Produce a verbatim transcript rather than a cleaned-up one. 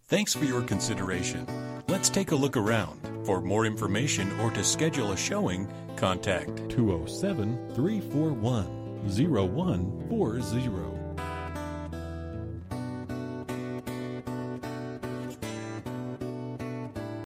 Thanks for your consideration. Let's take a look around. For more information or to schedule a showing, contact two oh seven, three four one, oh one four oh.